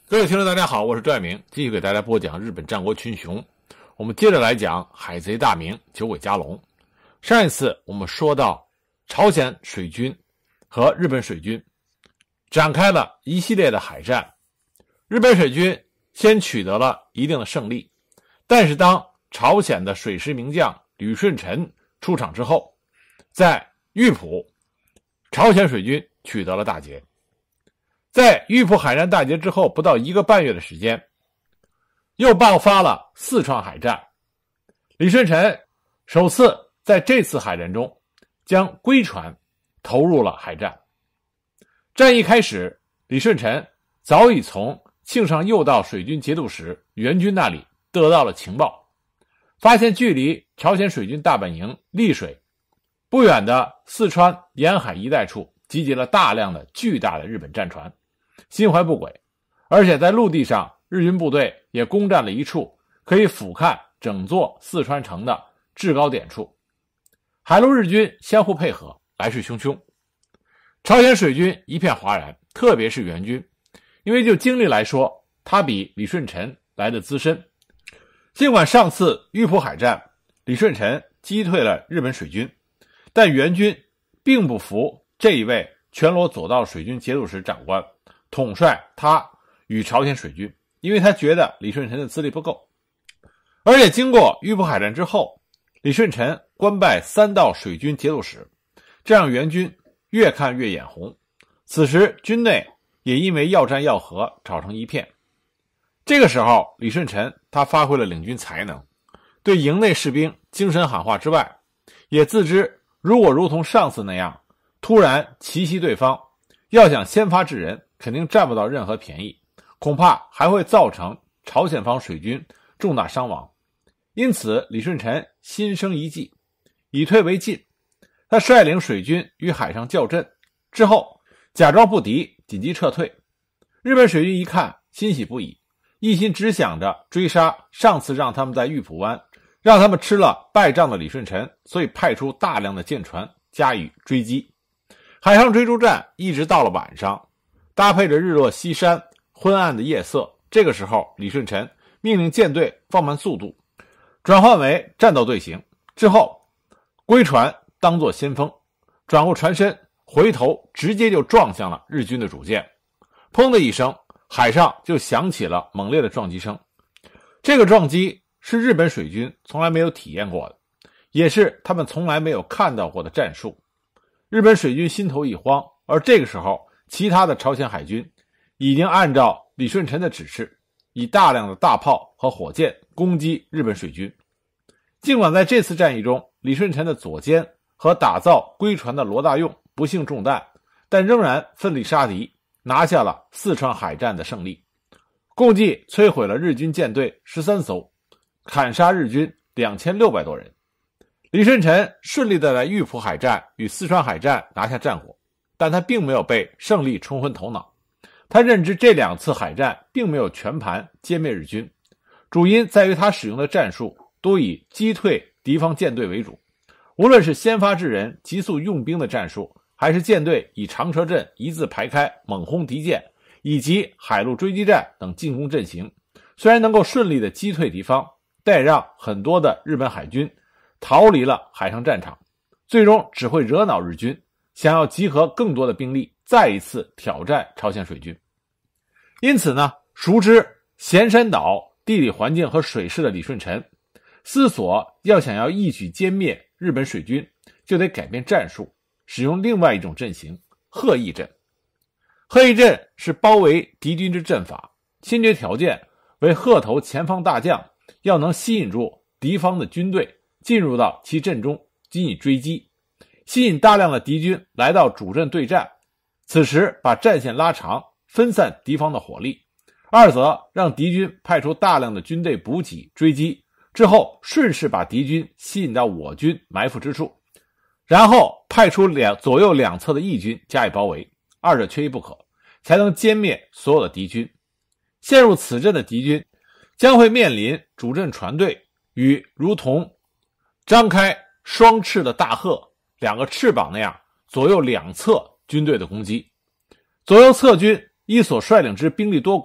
各位听众大家好，我是赵爱明，继续给大家播讲日本战国群雄。我们接着来讲海贼大名九尾加龙。上一次我们说到朝鲜水军和日本水军展开了一系列的海战，日本水军先取得了一定的胜利，但是当朝鲜的水师名将吕顺臣出场之后，在玉浦朝鲜水军取得了大捷。在玉浦海战大捷之后不到1个半月的时间，又爆发了四川海战。李舜臣首次在这次海战中将龟船投入了海战。战役开始，李舜臣早已从庆尚右道水军节度使袁军那里得到了情报，发现距离朝鲜水军大本营丽水不远的四川沿海一带处集结了大量的巨大的日本战船，心怀不轨，而且在陆地上日军部队也攻占了一处可以俯瞰整座四川城的制高点处。海陆日军相互配合，来势汹汹，朝鲜水军一片哗然，特别是袁军，因为就经历来说，他比李舜臣来得资深。尽管上次玉浦海战李舜臣击退了日本水军，但袁军并不服这一位全罗左道水军节度使长官统帅他与朝鲜水军，因为他觉得李舜臣的资历不够。而且经过玉浦海战之后，李舜臣官拜3道水军节度使，这让袁军越看越眼红。此时军内也因为要战要和吵成一片。这个时候李舜臣他发挥了领军才能，对营内士兵精神喊话之外，也自知如果如同上次那样突然奇袭对方，要想先发制人肯定占不到任何便宜，恐怕还会造成朝鲜方水军重大伤亡。因此李舜臣心生一计，以退为进。他率领水军于海上校阵之后，假装不敌，紧急撤退。日本水军一看欣喜不已，一心只想着追杀上次让他们在玉浦湾让他们吃了败仗的李舜臣，所以派出大量的舰船加以追击。海上追逐战一直到了晚上，搭配着日落西山昏暗的夜色，这个时候李舜臣命令舰队放慢速度，转换为战斗队形。之后龟船当作先锋，转过船身，回头直接就撞向了日军的主舰。砰的一声，海上就响起了猛烈的撞击声。这个撞击是日本水军从来没有体验过的，也是他们从来没有看到过的战术。日本水军心头一慌，而这个时候其他的朝鲜海军已经按照李舜臣的指示，以大量的大炮和火箭攻击日本水军。尽管在这次战役中，李舜臣的左肩和打造龟船的罗大用不幸中弹，但仍然奋力杀敌，拿下了四川海战的胜利，共计摧毁了日军舰队13艘，砍杀日军2600多人。李舜臣顺利地在玉浦海战与四川海战拿下战果，但他并没有被胜利冲昏头脑。他认知这2次海战并没有全盘歼灭日军，主因在于他使用的战术多以击退敌方舰队为主，无论是先发制人急速用兵的战术，还是舰队以长蛇阵一字排开猛轰敌舰，以及海陆追击战等进攻阵型，虽然能够顺利地击退敌方，但也让很多的日本海军逃离了海上战场，最终只会惹恼日军，想要集合更多的兵力再一次挑战朝鲜水军。因此呢，熟知咸山岛地理环境和水势的李舜臣思索，要一举歼灭日本水军，就得改变战术，使用另外一种阵型——鹤翼阵。鹤翼阵是包围敌军之阵法，先决条件为鹤头前方大将要能吸引住敌方的军队进入到其阵中，予以追击，吸引大量的敌军来到主阵对战，此时把战线拉长，分散敌方的火力；二则让敌军派出大量的军队补给追击，之后顺势把敌军吸引到我军埋伏之处，然后派出左右两侧的义军加以包围，二者缺一不可，才能歼灭所有的敌军。陷入此阵的敌军将会面临主阵船队与如同张开双翅的大鹤2个翅膀那样左右两侧军队的攻击。左右侧军依所率领之兵力多寡，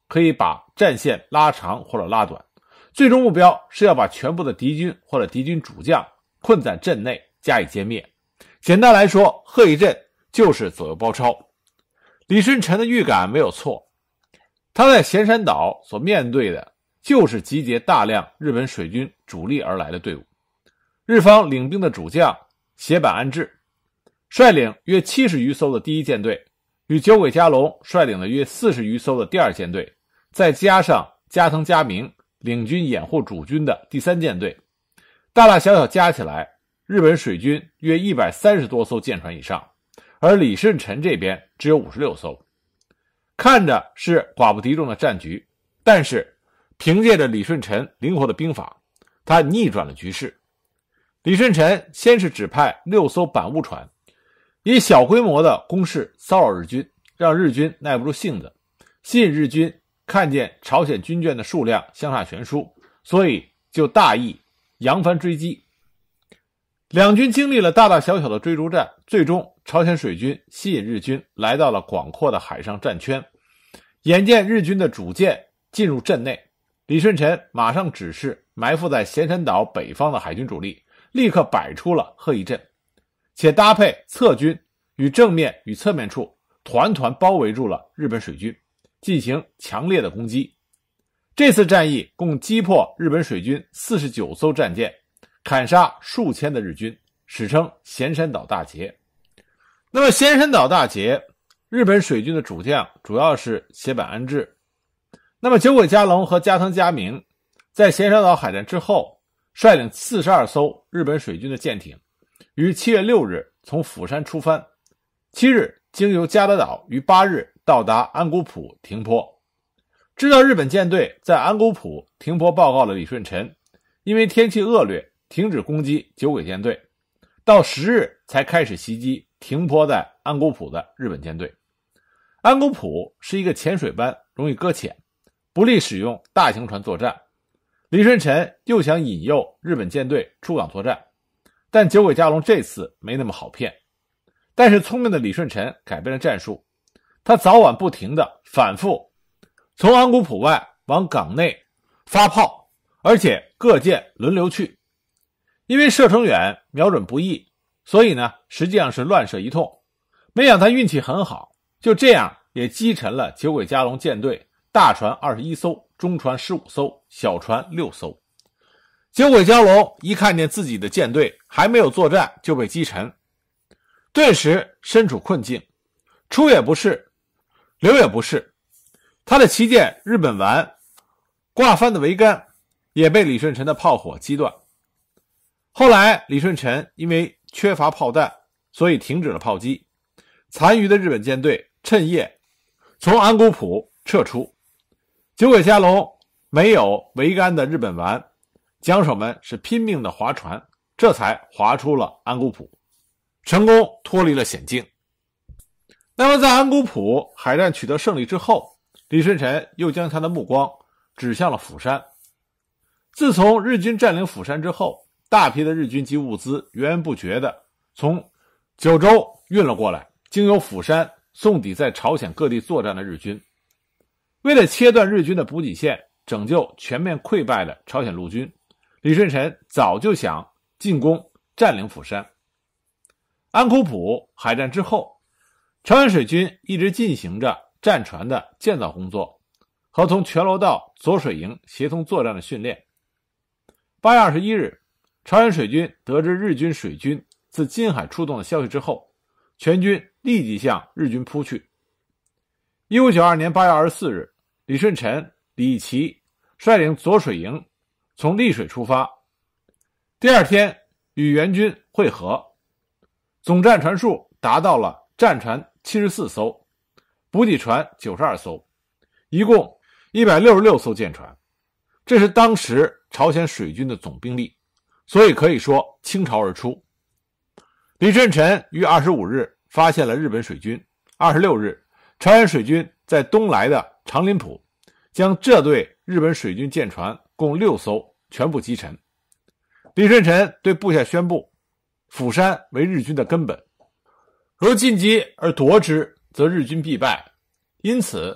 可以把战线拉长或者拉短，最终目标是要把全部的敌军或者敌军主将困在阵内加以歼灭。简单来说，贺一震就是左右包抄。李舜臣的预感没有错，他在咸山岛所面对的就是集结大量日本水军主力而来的队伍。日方领兵的主将胁坂安治率领约70余艘的第一舰队，与酒鬼嘉隆率领了约40余艘的第二舰队，再加上加藤嘉明领军掩护主军的第三舰队，大大小小加起来，日本水军约130多艘舰船以上，而李舜臣这边只有56艘。看着是寡不敌众的战局，但是凭借着李舜臣灵活的兵法，他逆转了局势。李舜臣先是指派6艘板坞船，以小规模的攻势骚扰日军，让日军耐不住性子，吸引日军看见朝鲜军舰的数量相差悬殊，所以就大意扬帆追击。两军经历了大大小小的追逐战，最终朝鲜水军吸引日军来到了广阔的海上战圈。眼见日军的主舰进入阵内，李舜臣马上指示埋伏在咸山岛北方的海军主力立刻摆出了贺一震，且搭配侧军与正面与侧面处团团包围住了日本水军，进行强烈的攻击。这次战役共击破日本水军49艘战舰，砍杀数千的日军，史称咸山岛大捷。那么咸山岛大捷，日本水军的主将主要是胁坂安治。那么酒鬼嘉隆和加藤嘉明在咸山岛海战之后，率领42艘日本水军的舰艇，于7月6日从釜山出帆，7日经由加德岛，于8日到达安古浦停泊。知道日本舰队在安古浦停泊报告了李舜臣，因为天气恶劣，停止攻击酒鬼舰队，到10日才开始袭击停泊在安古浦的日本舰队。安古浦是一个浅水湾，容易搁浅，不利使用大型船作战。李舜臣又想引诱日本舰队出港作战，但酒鬼嘉隆这次没那么好骗。但是聪明的李舜臣改变了战术，他早晚不停地反复从安古浦外往港内发炮，而且各舰轮流去。因为射程远，瞄准不易，所以呢，实际上是乱射一通。没想他运气很好，就这样也击沉了酒鬼嘉隆舰队大船21艘，中船15艘，小船6艘。酒鬼嘉隆一看见自己的舰队还没有作战就被击沉，顿时身处困境，出也不是，留也不是。他的旗舰日本丸挂帆的桅杆也被李舜臣的炮火击断。后来李舜臣因为缺乏炮弹，所以停止了炮击，残余的日本舰队趁夜从安古浦撤出。酒鬼嘉隆没有桅杆的日本丸，桨手们是拼命的划船，这才划出了安古浦，成功脱离了险境。那么在安古浦海战取得胜利之后，李舜臣又将他的目光指向了釜山。自从日军占领釜山之后，大批的日军及物资源源不绝地从九州运了过来，经由釜山送抵在朝鲜各地作战的日军。为了切断日军的补给线，拯救全面溃败的朝鲜陆军，李舜臣早就想进攻占领釜山。安古浦海战之后，朝鲜水军一直进行着战船的建造工作和从全罗道左水营协同作战的训练。8月21日，朝鲜水军得知日军水军自金海出动的消息之后，全军立即向日军扑去。1592年8月24日，李舜臣、李义琦率领左水营从溧水出发，第二天与援军会合，总战船数达到了战船74艘，补给船92艘，一共166艘舰船。这是当时朝鲜水军的总兵力，所以可以说倾巢而出。李舜臣于25日发现了日本水军，26日朝鲜水军在东来的长林浦将这队日本水军舰船共6艘全部击沉。李舜臣对部下宣布，釜山为日军的根本，若进击而夺之，则日军必败。因此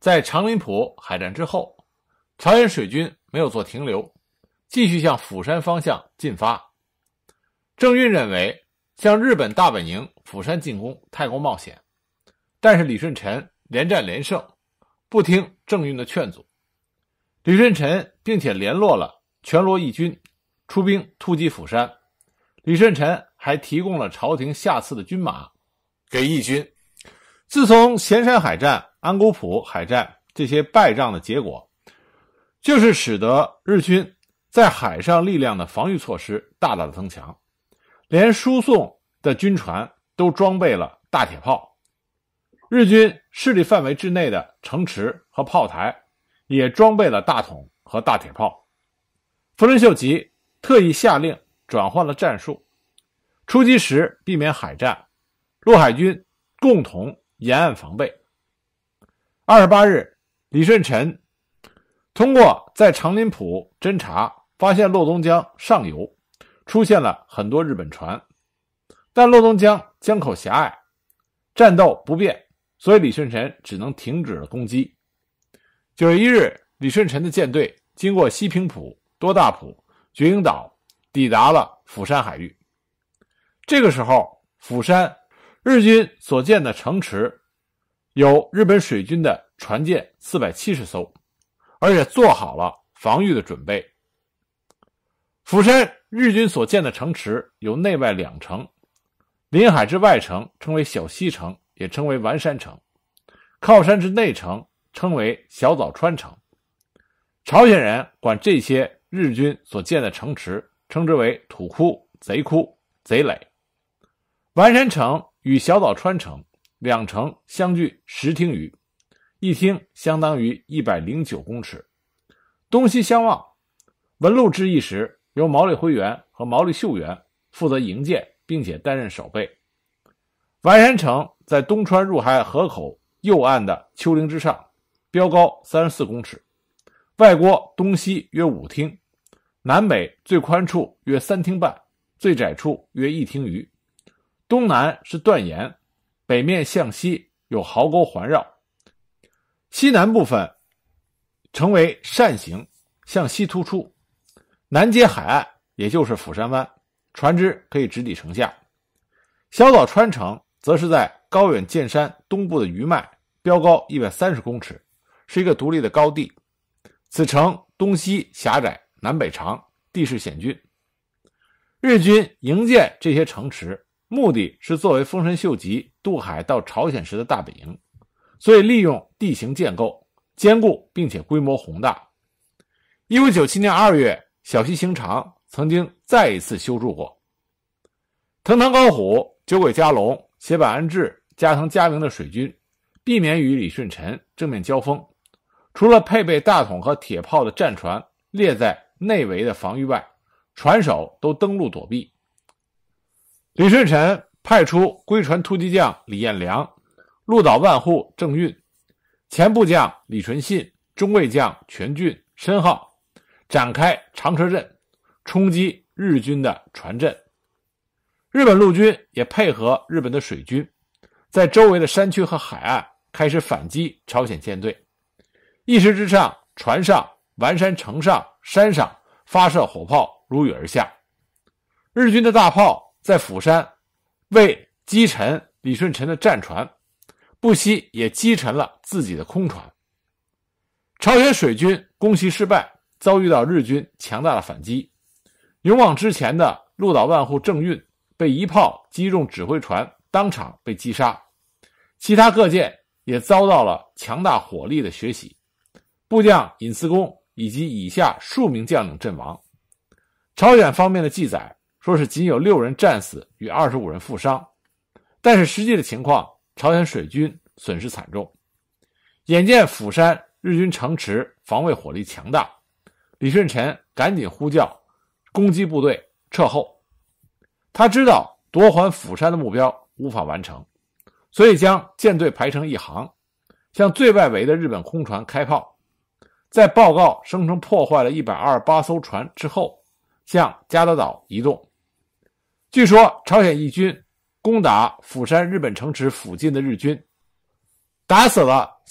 在长林浦海战之后，朝鲜水军没有做停留，继续向釜山方向进发。郑运认为向日本大本营釜山进攻太过冒险，但是李舜臣连战连胜，不听郑运的劝阻。李舜臣并且联络了全罗义军出兵突击釜山，李舜臣还提供了朝廷下赐的军马给义军。自从咸山海战、安古浦海战这些败仗的结果，就是使得日军在海上力量的防御措施大大的增强，连输送的军船都装备了大铁炮，日军势力范围之内的城池和炮台也装备了大桶和大铁炮。丰臣秀吉特意下令转换了战术，出击时避免海战，陆海军共同沿岸防备。28日，李舜臣通过在长林浦侦察，发现洛东江上游出现了很多日本船，但洛东江江口狭隘，战斗不便，所以李舜臣只能停止了攻击。9月1日，李舜臣的舰队经过西平浦、多大浦、觉鹰岛，抵达了釜山海域。这个时候，釜山日军所建的城池有日本水军的船舰470艘，而且做好了防御的准备。釜山日军所建的城池有内外两城，临海之外城称为小西城，也称为丸山城；靠山之内城称为小早川城。朝鲜人管这些日军所建的城池称之为土窟、贼窟、贼垒。丸山城与小早川城两城相距10町余，一町相当于109公尺，东西相望。文禄之役时，由毛利辉元和毛利秀元负责营建，并且担任守备。丸山城在东川入海河口右岸的丘陵之上，标高34公尺，外郭东西约5町，南北最宽处约3町半，最窄处约1町余。东南是断岩，北面向西有壕沟环绕，西南部分成为扇形，向西突出，南接海岸，也就是釜山湾，船只可以直抵城下。小早川城则是在高远见山东部的余脉，标高130公尺，是一个独立的高地。此城东西狭窄，南北长，地势险峻。日军营建这些城池，目的是作为丰臣秀吉渡海到朝鲜时的大本营，所以利用地形建构坚固并且规模宏大。1997年2月，小西行长曾经再一次修筑过。藤堂高虎、久鬼加隆、胁坂安治、加藤嘉明的水军避免与李舜臣正面交锋，除了配备大桶和铁炮的战船列在内围的防御外，船手都登陆躲避。李舜臣派出归船突击将李彦良、鹿岛万户郑运、前部将李纯信、中尉将全俊、申浩，展开长车阵，冲击日军的船阵。日本陆军也配合日本的水军，在周围的山区和海岸开始反击朝鲜舰队。一时之上，船上、丸山城上、山上发射火炮如雨而下。日军的大炮在釜山为击沉李舜臣的战船，不惜也击沉了自己的空船。朝鲜水军攻袭失败，遭遇到日军强大的反击。勇往直前的鹿岛万户郑运被一炮击中指挥船，当场被击杀。其他各舰也遭到了强大火力的血洗，部将尹嗣恭以及以下数名将领阵亡。朝鲜方面的记载说是仅有6人战死与25人负伤，但是实际的情况，朝鲜水军损失惨重。眼见釜山日军城池防卫火力强大，李舜臣赶紧呼叫攻击部队撤后。他知道夺还釜山的目标无法完成，所以将舰队排成一行，向最外围的日本空船开炮。在报告声称破坏了128艘船之后，向加德岛移动。据说朝鲜义军攻打釜山日本城池附近的日军，打死了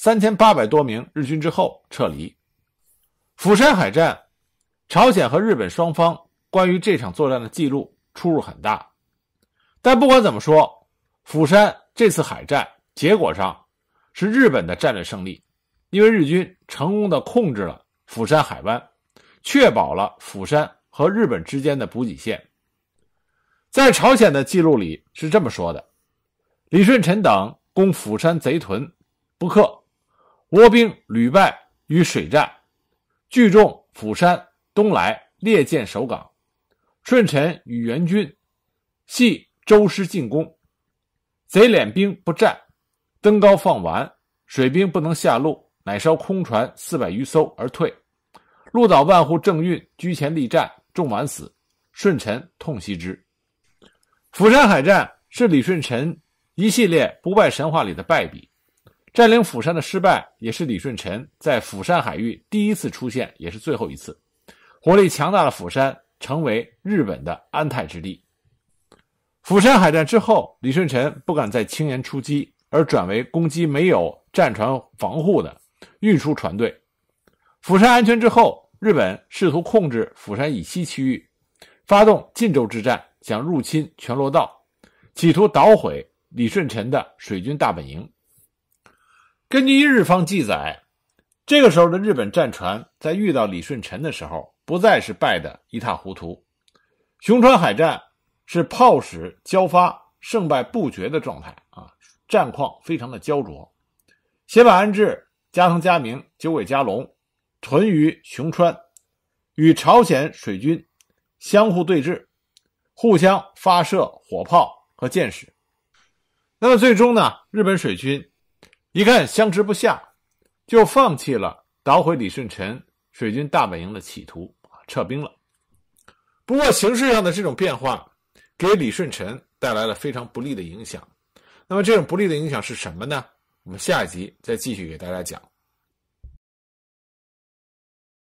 3800多名日军之后撤离。釜山海战，朝鲜和日本双方关于这场作战的记录出入很大，但不管怎么说，釜山这次海战结果上是日本的战略胜利，因为日军成功的控制了釜山海湾，确保了釜山和日本之间的补给线。在朝鲜的记录里是这么说的：李舜臣等攻釜山贼屯不克，倭兵屡败于水战，聚众釜山东来，列舰守港。舜臣与援军系周师进攻，贼敛兵不战，登高放丸，水兵不能下路，乃烧空船400余艘而退。鹿岛万户郑运居前力战，众晚死，舜臣痛惜之。釜山海战是李舜臣一系列不败神话里的败笔，占领釜山的失败也是李舜臣在釜山海域第一次出现，也是最后一次。火力强大的釜山成为日本的安泰之地。釜山海战之后，李舜臣不敢再轻言出击，而转为攻击没有战船防护的运输船队。釜山安全之后，日本试图控制釜山以西区域，发动晋州之战，想入侵全罗道，企图捣毁李舜臣的水军大本营。根据日方记载，这个时候的日本战船在遇到李舜臣的时候，不再是败得一塌糊涂。熊川海战是炮矢交发，胜败不决的状态啊，战况非常的焦灼。胁坂安治、加藤嘉明、九尾嘉隆屯于熊川，与朝鲜水军相互对峙，互相发射火炮和箭矢。那么最终呢，日本水军一看相持不下，就放弃了捣毁李舜臣水军大本营的企图，撤兵了。不过形势上的这种变化给李舜臣带来了非常不利的影响。那么这种不利的影响是什么呢？我们下一集再继续给大家讲。